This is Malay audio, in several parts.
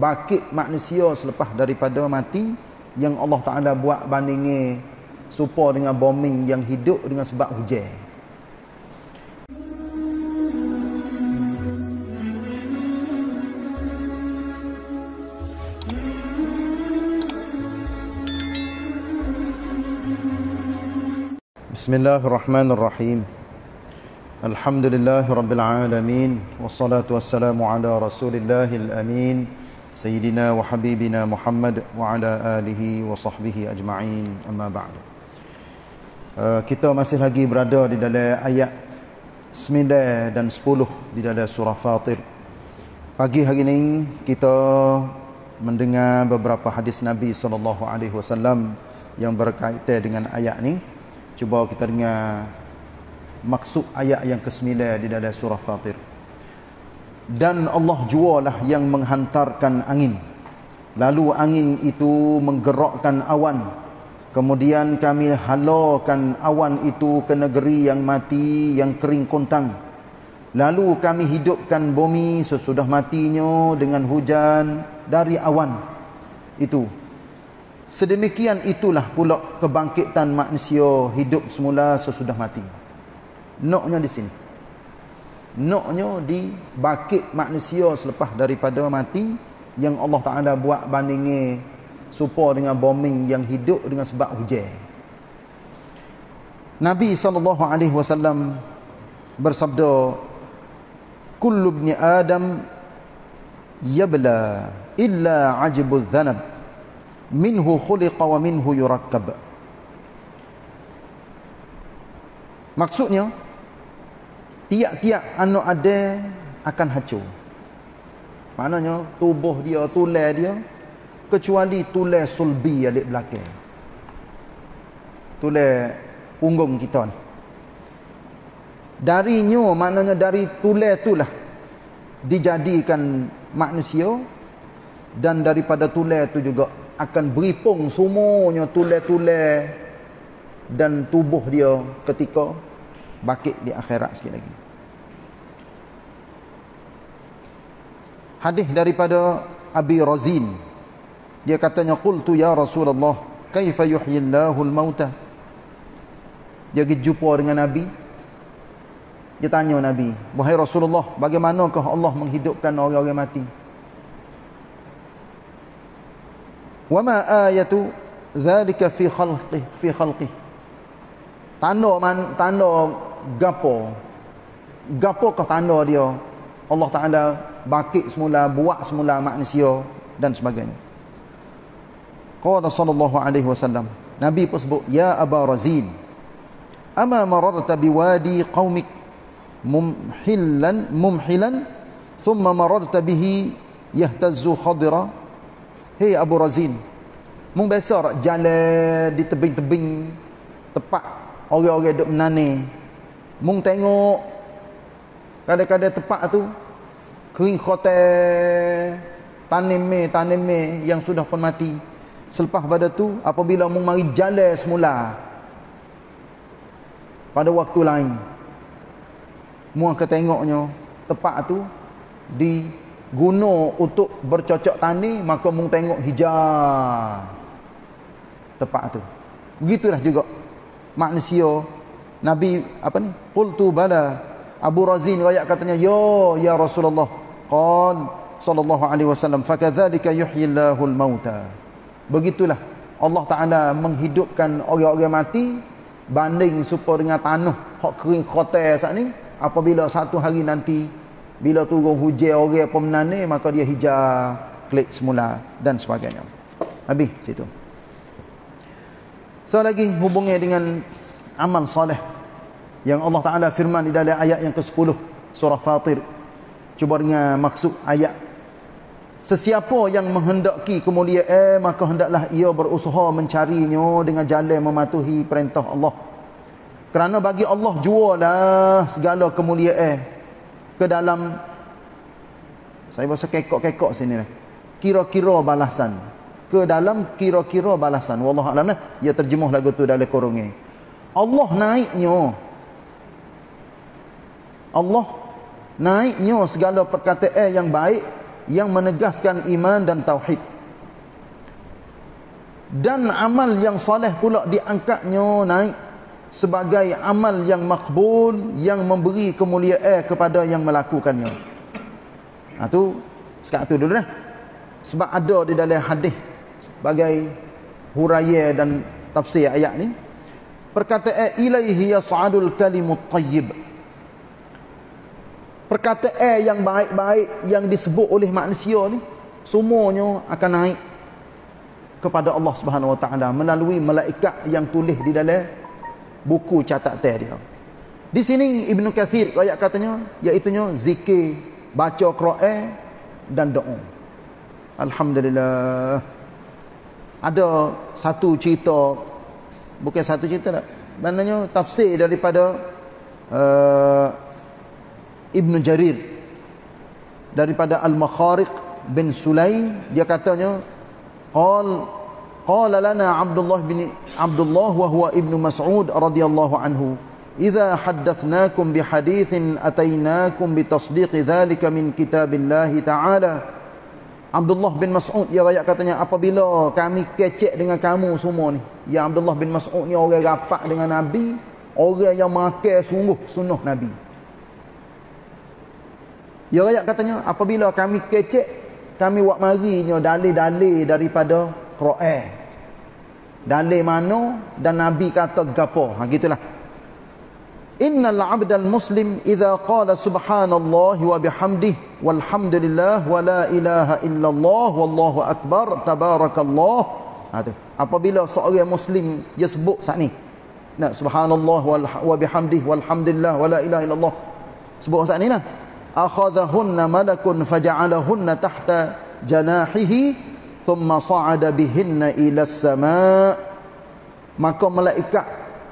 bangkit manusia selepas daripada mati, yang Allah Ta'ala buat bandingnya serupa dengan bombing yang hidup dengan sebab hujan. Bismillahirrahmanirrahim. Alhamdulillahirabbil alamin, wassalatu wassalamu ala rasulillahil amin, sayyidina wa habibina Muhammad wa ala alihi wa sahbihi ajma'in, amma ba'd. Kita masih lagi berada di dalam ayat 9 dan 10 di dalam surah Fatir. Pagi hari ini kita mendengar beberapa hadis Nabi SAW yang berkaitan dengan ayat ni. Cuba kita dengar maksud ayat yang ke-9 di dalam surah Fatir. Dan Allah jualah yang menghantarkan angin, lalu angin itu menggerakkan awan, kemudian kami halakan awan itu ke negeri yang mati, yang kering kontang. Lalu kami hidupkan bumi sesudah matinya dengan hujan dari awan itu. Sedemikian itulah pula kebangkitan manusia hidup semula sesudah mati. Noknya di sini. Noknya di bangkit manusia selepas daripada mati, yang Allah Ta'ala buat bandingnya serupa dengan bombing yang hidup dengan sebab hujan. Nabi SAW bersabda, kullu ibni Adam yabla illa ajibul dhanab, minhu khuliqa wa minhu yurakkab. Maksudnya, tiap-tiap anak ada akan hancur. Maknanya tubuh dia, tulang dia, kecuali tulang sulbi alik belakang, tulang punggung kita ni. Darinya, maknanya dari tulang itulah dijadikan manusia, dan daripada tulang itu juga akan beripung semuanya tulang-tulang dan tubuh dia ketika bangkit di akhirat sikit lagi. Hadis daripada Abi Razin, dia katanya, qultu ya Rasulullah, kaifa yuhyillahu al-mauta. Dia pergi jumpa dengan Nabi. Dia tanya Nabi, wahai Rasulullah, bagaimanakah Allah menghidupkan orang-orang mati? Wama ayatu dzalika fi khalqi. Tanda gapokah tanda dia Allah Ta'ala bangkit semula, buat semula manusia dan sebagainya. Qala sallallahu alaihi wasallam, Nabi pun sebut, ya Aba Razin, ama mararta biwadi qaumik mumhilan thumma mararta bihi yahtazzu khadira. Hei Abu Razin, mung biasa jalan di tebing-tebing tempat orang-orang duk menanam. Mung tengok kadang-kadang tempat tu kering khotel, tanim yang sudah pun mati. Selepas pada tu, apabila mung mari jalan semula pada waktu lain, mung akan tengoknya tempat tu diguna untuk bercocok tani, maka mung tengok hijau tempat tu. Begitulah juga manusia. Nabi qultu bala. Abu Razin riwayat katanya, ya Rasulullah, qal sallallahu alaihi wasallam, fakadzalika yuhyillahu al-mauta. Begitulah Allah Ta'ala menghidupkan orang-orang mati, banding supaya dengan tanah hak kering khotel saat ni, apabila satu hari nanti bila turun hujan orang pemenanam, maka dia hijau klik semula dan sebagainya. Habis situ. So lagi hubungnya dengan amal soleh yang Allah Ta'ala firman di dalam ayat yang ke-10 surah Fatir. Cuba dengar maksud ayat. Sesiapa yang menghendaki kemuliaan, maka hendaklah ia berusaha mencarinya dengan jalan mematuhi perintah Allah. Kerana bagi Allah jualah segala kemuliaan ke dalam, saya bahasa kekok-kekok sini lah, kira-kira balasan. Ke dalam kira-kira balasan. Wallahu a'lam lah. Dia terjemuh lagu tu dalam kurungnya. Allah naiknya segala perkataan yang baik yang menegaskan iman dan tauhid. Dan amal yang soleh pula diangkatnya naik sebagai amal yang makbul, yang memberi kemuliaan kepada yang melakukannya. Tu sekat tu dulu dah. Sebab ada di dalam hadis sebagai huraian dan tafsir ayat ni, perkataan ilaihi yas'adul kalimut tayyib, perkataan yang baik-baik yang disebut oleh manusia ni semuanya akan naik kepada Allah Subhanahu Wa Taala melalui malaikat yang tulis di dalam buku catatan dia. Di sini Ibnu Katsir ayat katanya iaitu zikir, baca Quran dan doa. Alhamdulillah. Ada satu cerita, bukan satu cerita tak, maknanya tafsir daripada Ibnu Jarir daripada Al-Makhariq bin Sulaim, dia katanya qala lana Abdullah wa huwa Ibnu Mas'ud radhiyallahu anhu, idza haddatsnakum bi haditsin atainakum bi tasdiqi dzalika min kitabillahi ta'ala. Abdullah bin Mas'ud dia rakyat katanya, apabila kami kecek dengan kamu semua ni, ya Abdullah bin Mas'ud ni orang rapat dengan Nabi, orang yang makan sungguh sunnah Nabi. Dia rakyat katanya, apabila kami kecek, kami buat marinya dalil-dalil daripada Quran. Dalil mana dan Nabi kata gapo. Gitulah. Innal 'abdal muslim idza qala subhanallahi wa bihamdihi walhamdulillah wa la ilaha illallah wallahu akbar tabarakallah. Tu. Apabila seorang muslim dia sebut saat ni, nak subhanallah wa bihamdihi walhamdulillah wa la ilaha illallah, sebut saat ni lah, akhadhahunna malakun faja'alahunna tahta janahihi thumma sa'ada bihinna ila as-sama'. Maka malaikat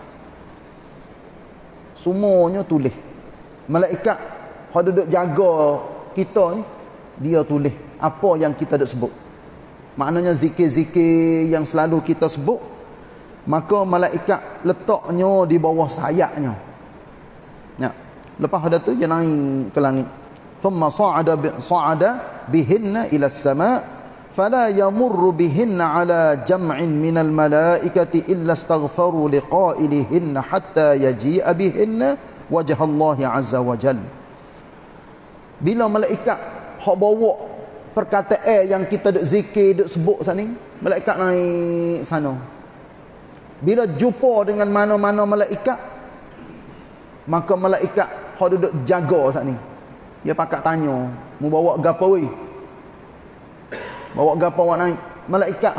semuanya tulis. Malaikat yang duduk jaga kita ni, dia tulis apa yang kita duk sebut. Maknanya zikir-zikir yang selalu kita sebut, maka malaikat letaknya di bawah sayapnya. Ya. Lepas ada tu dia naik ke langit. Thumma sa'ada bihinna ila as-sama'. فلا يمر بهن على جمع من الملائكة إلا استغفروا لقائلهن حتى يجيء بهن وجه الله عز وجل. Bila malaikat hak bawa perkataan yang kita duk zikir, duk sebut sana, malaikat naik sana. Bila jumpa dengan mana-mana malaikat, maka malaikat hak duduk jaga sana, dia pakat tanya, mu bawa gapo weh? Bawa gapo awak naik? Malaikat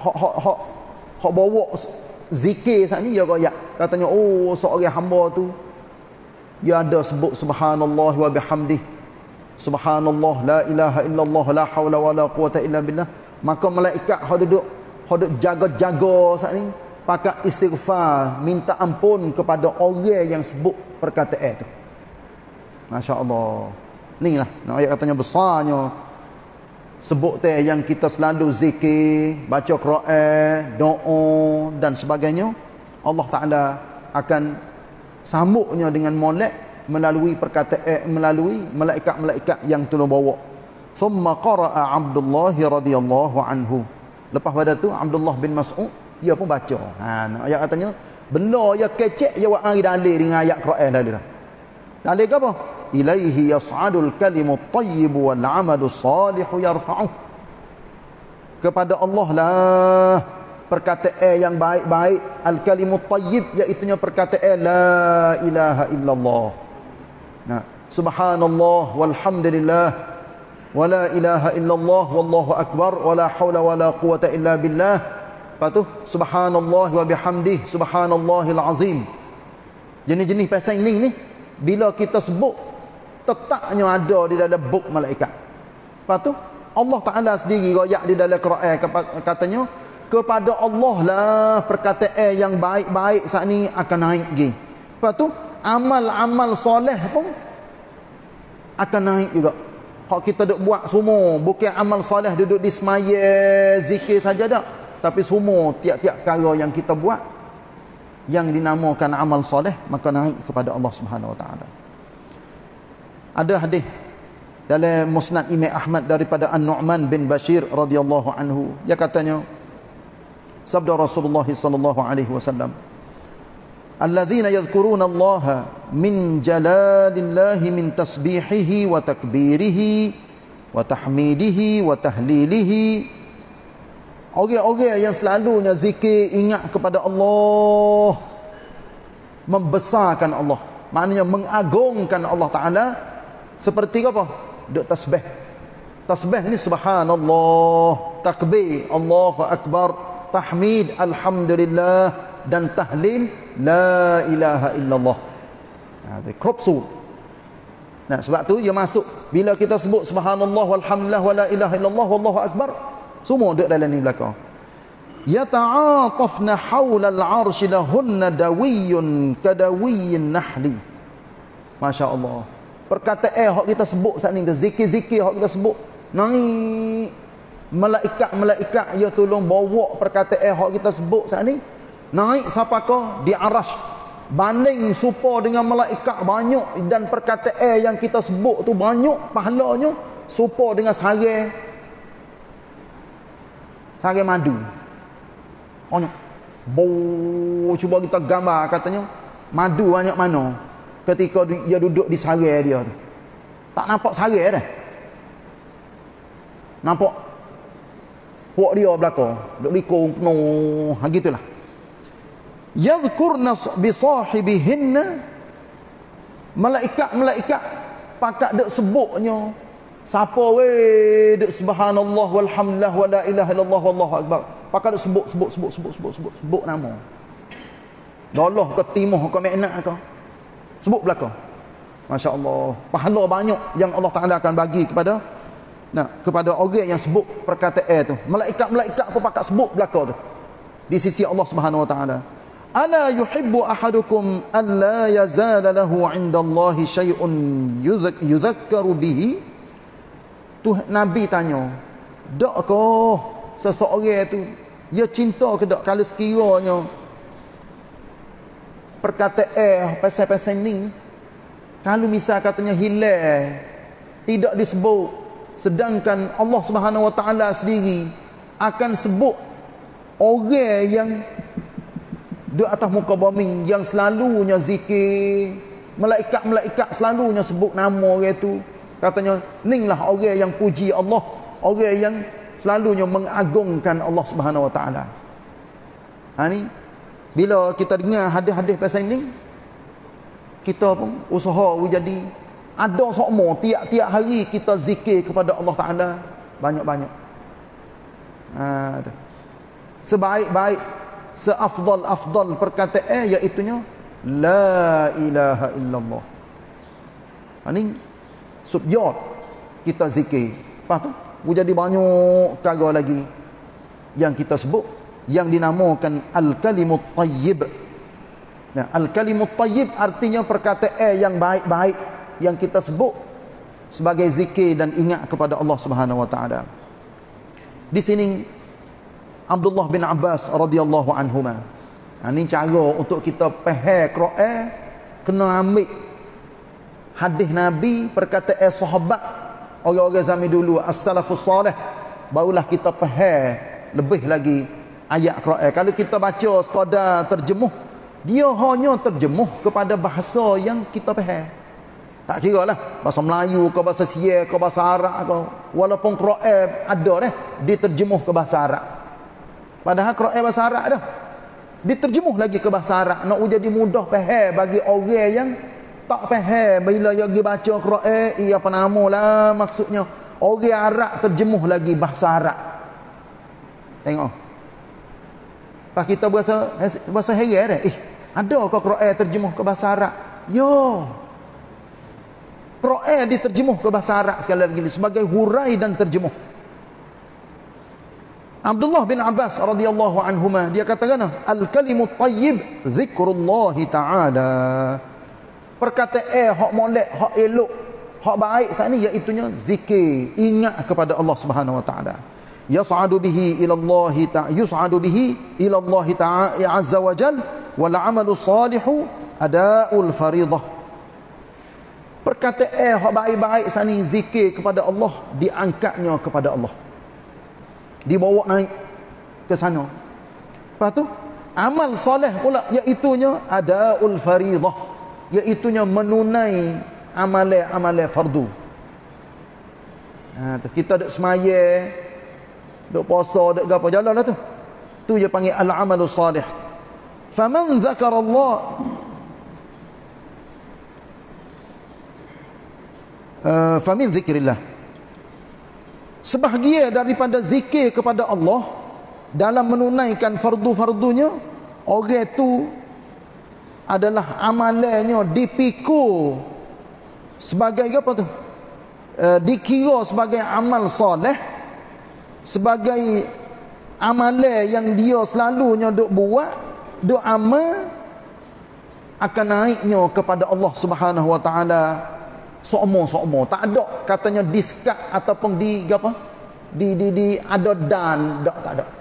hak bawa zikir saat ni dia royak. Katanya, oh seorang hamba tu dia ada sebut subhanallah wa bihamdih, subhanallah la ilaha illallah la haula wala quwata illa billah. Maka malaikat hak duduk jaga-jaga saat ni pakai istighfar, minta ampun kepada orang yang sebut perkataan tu. Masya-Allah. Ni lah nak ayat katanya besarnya sebut teh yang kita selalu zikir, baca Quran, doa dan sebagainya. Allah Taala akan sambutnya dengan molek melalui perkataan, melalui malaikat-malaikat yang tolong bawa. Thumma qara'a Abdullah radhiyallahu anhu. Lepas pada tu Abdullah bin Mas'ud dia pun baca. Ayat katanya benda yang kecek dia buat mari dalil dengan ayat Quran tadi dah. Dalil ke apa? Ilaihi yas'adul kalimut tayyib wal 'amalus salihu yarfa'uh. Kepada Allah lah perkataan yang baik-baik, al kalimut tayyib iaitu perkataan la ilaha illallah. Nah, subhanallah walhamdulillah wala ilaha illallah wallahu akbar wala haula wala quwata illa billah. Lepas tu subhanallah wa bihamdih subhanallahil azim. Jenis-jenis pasal ni bila kita sebut tetapnya ada di dalam buk malaikat. Lepas tu Allah Ta'ala sendiri royak di dalam Quran katanya, kepada Allah lah perkataan yang baik-baik saat ni akan naik lagi. Lepas tu amal-amal soleh pun akan naik juga. Hak kita duk buat semua bukan amal soleh duduk di semaya zikir saja dak, tapi semua tiap-tiap perkara yang kita buat yang dinamakan amal soleh maka naik kepada Allah Subhanahu Wa Taala. Ada hadis dalam Musnad Imam Ahmad daripada An-Nu'man bin Bashir radhiyallahu anhu, dia katanya, sabda Rasulullah sallallahu alaihi wasallam, alladzina yadhkuruna Allah min jalalillahi min tasbihihi wa takbirihi wa tahmidihi wa tahlilihi. Orang-orang yang selalunya zikir, ingat kepada Allah, membesarkan Allah, maknanya mengagungkan Allah Ta'ala, seperti apa? Duk tasbih. Tasbih ni subhanallah, takbir Allahu akbar, tahmid alhamdulillah, dan tahlil la ilaha illallah. Kropsu. Nah, sebab tu dia masuk, bila kita sebut subhanallah walhamdulillah wala ilaha illallah wallahu akbar, semua duduk dalam ni belakang. Yata'atafna hawla al-'arsy lahunna dawiyyun kadawiyyin nahli. Masya-Allah. Perkataan hak kita sebut saat ni, zikir-zikir hak kita sebut, naik malaikat-malaikat ya tolong bawa perkataan hak kita sebut saat ni, naik siapakah di arasy, banding serupa dengan malaikat banyak, dan perkataan yang kita sebut tu banyak pahalanya serupa dengan sarang madu. Banyak. Cuba kita gambar, katanya madu banyak mana ketika dia duduk di sarang dia tu. Tak nampak sarang dah. Nampak puak dia belakang, duk likung penuh, gitulah. Yadhkurna bi sahibihinna, malaikat-malaikat pakak duk sebutnya. Siapa weh duk subhanallah walhamdulillah wala ilaha illallah wallahu akbar, pakak duk sebut nama. Dolah ke timah ke makna ke, sebut belakang. Masya-Allah, pahala banyak yang Allah Taala akan bagi kepada kepada orang yang sebut perkataan tu. Malaikat-malaikat pun pakak sebut belakang tu di sisi Allah Subhanahu wa taala. Ala yuhibbu ahadukum an la yazala lahu 'indallahi syai'un yudhakkaru bihi. Tu Nabi tanya, dakkah seseorang tu dia cinta ke dak kalau sekiranya perkataan pasal-pasal ni, kalau misal katanya hilang, tidak disebut, sedangkan Allah Subhanahu wa taala sendiri akan sebut orang yang di atas muka bumi yang selalunya zikir, malaikat-malaikat selalunya sebut nama orang tu, katanya inilah orang yang puji Allah, orang yang selalunya mengagungkan Allah Subhanahu wa taala. Ni bila kita dengar hadis-hadis pasal ni, kita pun usaha jadi ada sokmo tiap-tiap hari kita zikir kepada Allah Taala banyak-banyak. Sebaik-baik, seafdal perkataan iaitunya la ilaha illallah. Ini subjot kita zikir. Lepas tu jadi banyak cara lagi yang kita sebut, yang dinamakan al-kalimut tayyib. Nah, al-kalimut tayyib artinya perkataan yang baik-baik yang kita sebut sebagai zikir dan ingat kepada Allah Subhanahu wa taala. Di sini Abdullah bin Abbas radhiyallahu anhuma. Ini cara untuk kita faham Quran, kena ambil hadis Nabi, perkataan sahabat, orang-orang zaman dulu, as-salafus salih, barulah kita faham lebih lagi ayat Quran. Kalau kita baca sekadar terjemuh, dia hanya terjemuh kepada bahasa yang kita faham. Tak kira lah bahasa Melayu ke, bahasa Sia ke, bahasa Arab ke, walaupun Quran ada diterjemuh ke bahasa Arab. Padahal Quran bahasa Arab dah, diterjemuh lagi ke bahasa Arab, nak jadi mudah faham bagi orang yang tak faham. Bila dia pergi baca Quran, apa nama lah maksudnya, orang Arab terjemuh lagi bahasa Arab. Tengok, pas kita bahasa heran adakah Quran terjemuh ke bahasa Arab? Yo, Quran diterjemuh ke bahasa Arab sekali lagi sebagai hurai dan terjemuh. Abdullah bin Abbas radhiyallahu anhuma, dia katakan al-kalimut tayyib zikrullah ta'ala. Perkataan hak molek, hak elok, hak baik saat ni iaitunya zikir, ingat kepada Allah Subhanahu wa taala. Yas'adu bihi ila Allah ta'ala, yus'adu bihi ila Allah ta'ala azza wa jalla, wal 'amalu salihu ada'ul fariḍah. Perkataan hak baik-baik sani zikir kepada Allah, diangkatnya kepada Allah, dibawa naik ke sana. Lepas tu amal soleh pula, iaitunya adaul faridah, iaitunya menunai amalan fardu. Kita duk semaya, duk puasa, duk gapo, jalanlah tu. Tu je panggil al-amalus salih. Faman zakarallah famin zikrillah. Sebahagia daripada zikir kepada Allah dalam menunaikan fardu-fardunya, orang itu adalah amalannya dipikul sebagai apa tu? Dikira sebagai amal soleh, sebagai amalan yang dia selalunya duk buat, duk amal, akan naiknya kepada Allah Subhanahu wa taala sokmo. Tak ada katanya diskat ataupun di apa? Di ada dan tak ada.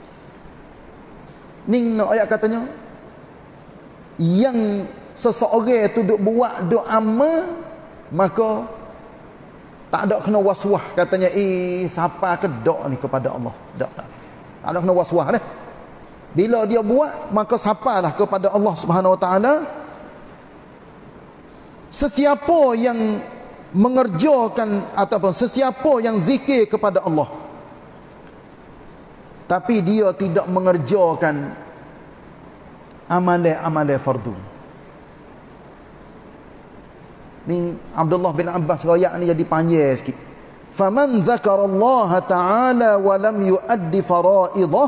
Ning no ayat katanya yang seseorang tu duk buat, duk amal, maka tak ada kena waswah katanya siapa ke dok ni kepada Allah. Tak ada kena waswah dah. Bila dia buat, maka sapalah kepada Allah Subhanahu wa taala. Sesiapa yang mengerjakan ataupun sesiapa yang zikir kepada Allah tapi dia tidak mengerjakan amalan fardu. Ni Abdullah bin Abbas royak ni jadi panjang sikit. Faman dzakarallaha ta'ala wa lam yuaddi faraidah.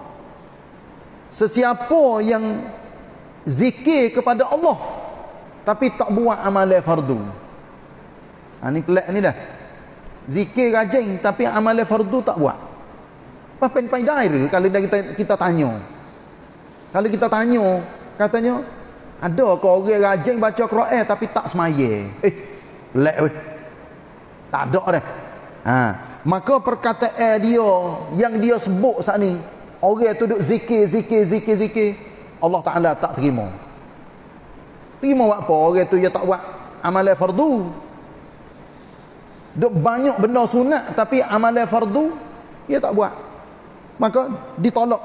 Sesiapa yang zikir kepada Allah tapi tak buat amalan fardu. Ni pelik ni dah. Zikir rajin tapi amalan fardu tak buat. Apa pen-pen daerah kalau kita tanya. Kalau kita tanya, katanya ada ke orang rajin baca Quran tapi tak semaya? Pelik weh. Tak ada dah. Maka perkataan dia yang dia sebut saat ni, orang tu duk zikir, Allah Taala tak terima. Terima buat apa? Orang tu dia tak buat amalan fardu. Duk banyak benda sunat tapi amalan fardu dia tak buat. Maka ditolak.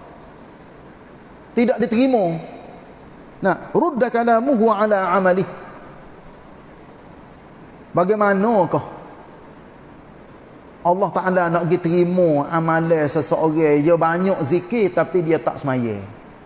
Tidak diterima. Nah, rudda kalamuhu ala amalih. Bagaimanakah Allah Ta'ala nak pergi terima amalan seseorang dia banyak zikir tapi dia tak semaya?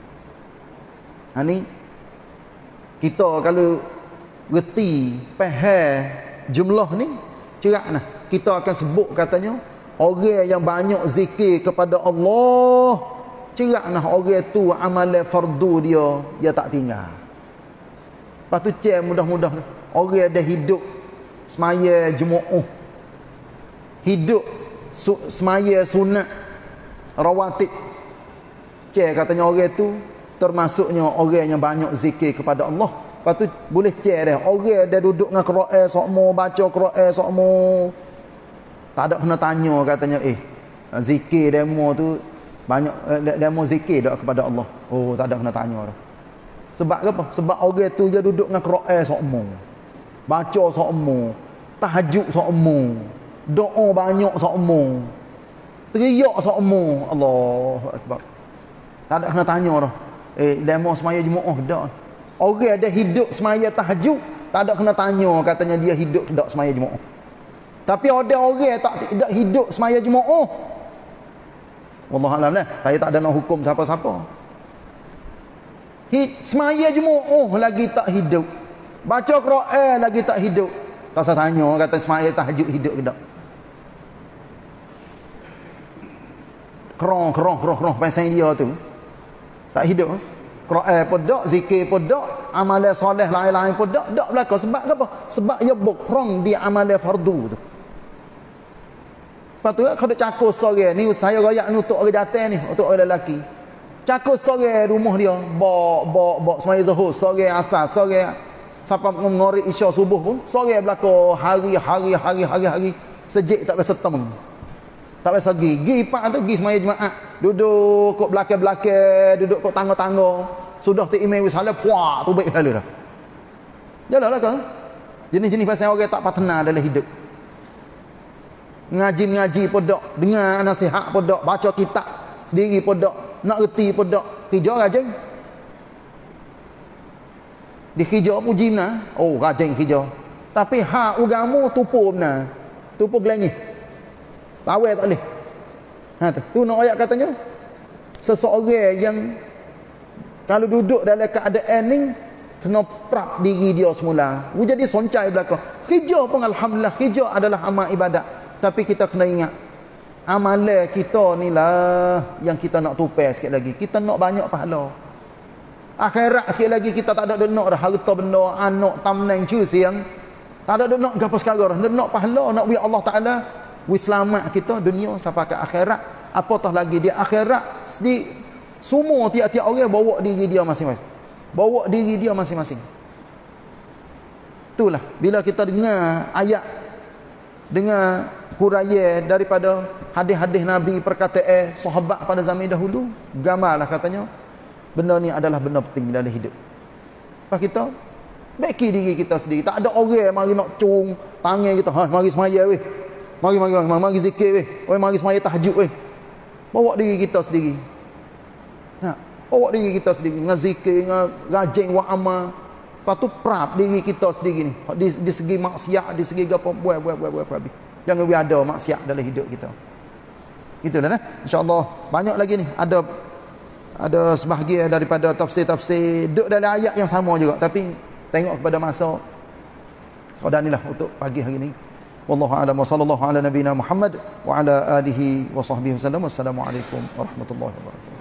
Ni kita kalau reti faham jumlah ni cerak nah, kita akan sebut katanya orang yang banyak zikir kepada Allah, cerak nah orang tu amalan fardu dia tak tinggal. Lepas tu cek mudah-mudah orang dah hidup semaya Jumaat, hidup semaya sunat rawatib, cek katanya orang tu termasuknya orang yang banyak zikir kepada Allah. Lepas tu boleh cek dah orang dah duduk dengan Quran sokmo, baca Quran sokmo, tak ada kena tanya katanya zikir demo tu banyak, demo zikir dak kepada Allah. Oh, tak ada kena tanya dah. Sebab apa? Sebab orang tu dia duduk dengan Quran sokmo, baca sokmo, tahajud sokmo, doa banyak sokmo, teriak sokmo, Allahu Akbar. Tak ada kena tanya dah. Demo semaya Jumaat dak. Orang ada hidup semaya tahajud, tak ada kena tanya katanya dia hidup dak semaya Jumaat. Tapi ada orang tak tidak hidup semaya Jumaat. Wallahualam lah. Saya tak ada nak hukum siapa-siapa. Semaya Jumaat lagi tak hidup. Baca Quran lagi tak hidup. Tak usah tanya kata semaya tahajud hidup ke tak. Kerong pasal dia tu tak hidup. Quran pun tak, zikir pun tak, amalan soleh lain-lain pun tak berlaku. Sebab apa? Sebab ia bokrong di amalan fardu tu. Lepas tu kalau cakur sore ni, saya royak ni untuk orang jantan ni, untuk orang lelaki. Cakur sore rumah dia, bak semaya zuhur, sore asar, sore sampai mengorek isya subuh pun, sore berlaku hari sejik tak biasa tem. Tak biasa pergi pak tu pergi semaya Jumaat, duduk kat belakang, duduk kat tangga-tangga, sudah tu imam salat puak tu baik hala dah. Jalanlah kan. Jenis-jenis pasal orang tak patena dalam hidup. Ngaji-ngaji pun dok, dengar nasihat pun dok, baca kitab sendiri pun dok, nak reti pun dok, kerja rajin. Di kerja pun jina, oh rajin kerja. Tapi hak agama tupu benar. Tupu gelengih. Lawai tak boleh. Tu nak ayat katanya. Seseorang yang kalau duduk dalam keadaan ni kena prap diri dia semula. Jadi soncai belakang. Kerja pun alhamdulillah, kerja adalah amal ibadat. Tapi kita kena ingat amalan kita ni lah yang kita nak tupai sikit lagi. Kita nak banyak pahala. Akhirat sikit lagi kita tak ada nak dah harta benda, anak, tamneng, siang. Tak ada nak gapo sekarang. Nak pahala, nak wi Allah Taala, wi selamat kita dunia sampai ke akhirat. Apatah lagi di akhirat semua tiap-tiap orang bawa diri dia masing-masing. Bawa diri dia masing-masing. Itulah bila kita dengar ayat, dengar huraian daripada hadis-hadis Nabi, perkataan sahabat pada zaman dahulu, gamarlah katanya benda ni adalah benda penting dalam hidup. Lepas kita baiki diri kita sendiri. Tak ada orang mari nak cung tangan kita, mari semaya weh. Mari zikir weh. Mari semaya tahajud weh. Bawa diri kita sendiri. Bawa diri kita sendiri dengan zikir, dengan rajin wa amal. Lepas tu prap diri kita sendiri ni. Di segi maksiat, di segi apa buat. Jangan ada maksiat dalam hidup kita. Itulah insya-Allah banyak lagi ni. Ada sebahagian daripada tafsir-tafsir duduk dalam ayat yang sama juga, tapi tengok kepada masa sekadar inilah untuk pagi hari ini. Wallahu a'lam wa sallallahu ala nabiyyina Muhammad wa ala alihi wa sahbihi wasallam. Wassalamualaikum warahmatullahi wabarakatuh.